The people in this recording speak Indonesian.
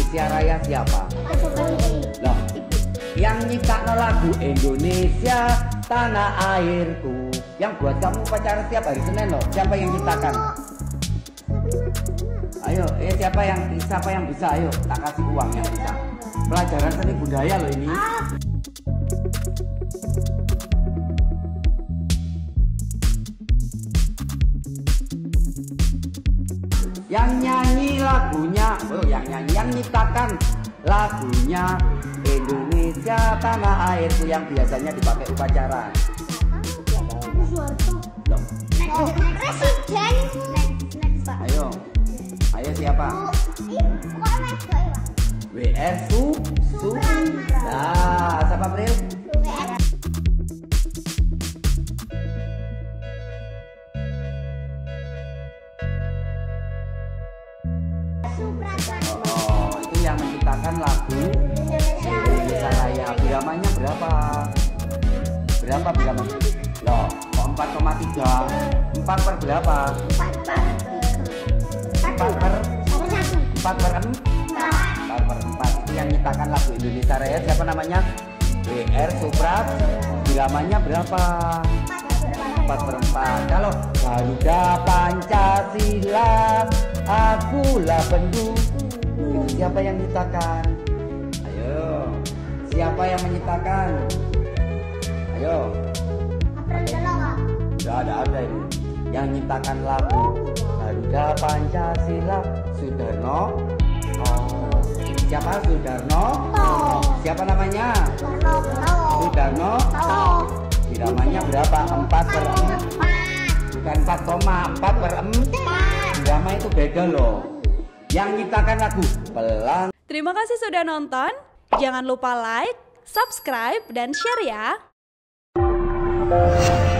Indonesia Raya siapa? Loh, yang nyiptakno lagu Indonesia Tanah Airku, yang buat kamu pacaran setiap hari Senin loh, siapa yang ciptakan? Ayo, siapa yang bisa? Ayo, tak kasih uang yang bisa. Pelajaran seni budaya loh ini. Yang nyanyi lagunya, yang nyiptakan lagunya Indonesia Tanah Airku yang biasanya dipakai upacara. Presiden. Ayo siapa? WR Su. Nah, siapa April? Oh, itu yang menciptakan lagu Indonesia Raya. Biramanya berapa? Berapa birama? Loh, kok 4,3? 4 per berapa? 4 per 4. Itu yang menciptakan lagu Indonesia Raya. Siapa namanya? WR Suprat. Biramanya berapa? 4 per 4. Kalau Garuda Pancasila, akulah pendukung. Itu siapa yang menciptakan? Ayo, siapa yang menciptakan? Ayo. Udah ada ini. Yang menciptakan lagu Garuda Pancasila, Sudarno. Oh, siapa Sudarno? Siapa namanya? Sudarno. Biramanya berapa? 4 per 4. Bukan 4,4 per 4. Birama itu beda loh. Yang menciptakan lagu Pelan. Terima kasih sudah nonton. Jangan lupa like, subscribe, dan share ya.